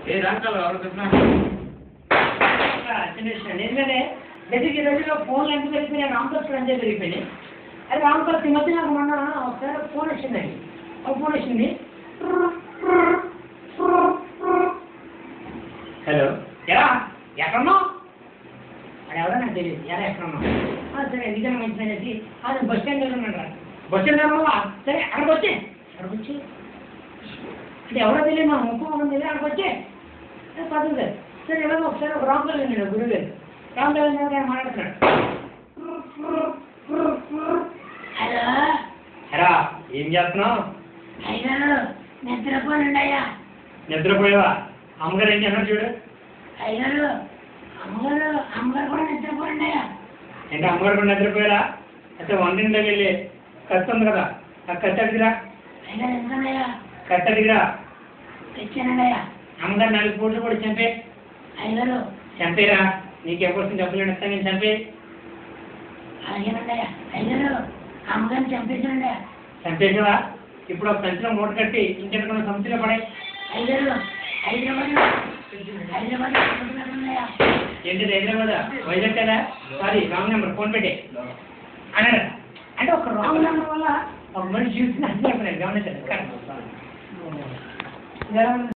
ఏ రాకాలు ఎవరు చెప్పినా చిన్న విషయం ఎందుకంటే గదికి రోజుల్లో ఫోన్లు ఎంత పెరిగిపోయినాయి, రామకృష్ణ అంతే పెరిగిపోయినాయి. అది రామకృష్ణ ఈ మధ్య నాకు మొన్న ఒకసారి ఫోన్ వచ్చిందండి. ఒక ఫోన్ వచ్చింది. హలో ఎలా ఎక్కడున్నావు అది ఎవరో నాకు తెలియదు. ఎలా ఎక్కడున్నావు సరే నిజంగా మంచిది అనేసి అది బస్ స్టాండ్ దగ్గర ఉన్నాడు. బస్ స్టాండ్ దగ్గర సరే అక్కడికి వచ్చి అంటే ఎవరో తెలియదు, మా ముక్కు మనం తెలియదు. అక్కడికి వచ్చి పదవి గారు సరే ఎలాగో ఒకసారి ఒక రామకృష్ణ వెళ్ళాడు గురువు గారు. రామకృష్ణ గారు మాట్లాడుతున్నాడు. హలో హరా ఏం చేస్తున్నావు? అయ్యారు నిద్రపోనుండయ్యా. నిద్రపోయావా? అమ్మగారు ఏం చేస్తున్నారు చూడు. అయ్యారు అమ్మగారు కూడా నిద్రపోనుండయ్యా. అంటే అమ్మగారు కూడా నిద్రపోయారా? అయితే వంటింట్లోకి వెళ్ళి కత్తి ఉంది కదా, ఆ కత్తి అడిగిరా. అయ్యారు ఎందుకన్నయ్యా? కత్తి అడిగిరా. తెచ్చానండయ్యా. అమ్మగారు 4 పూటలు కూడా చంపే. అయ్యారు చంపేరా, నీకు ఎప్పుడు డబ్బులు ఇస్తాను నేను చంపే. అలాగేనండయ్యా. అయ్యారు అమ్మగారిని చంపేశానండయ్యా. చంపేసావా? ఇప్పుడు ఒక సంచిలో మూట కట్టి ఇంకెక్కడ సంచిలో పడే. అయ్యారు హైదరాబాద్ ఏంటి హైదరాబాద్? వైజాగ్ కదా? సారీ రాంగ్ నెంబర్, ఫోన్ పెట్టే అన్నాడు. అంటే ఒక రాంగ్ నెంబర్ వల్ల ఒక మనిషి చూసి గమనించారు.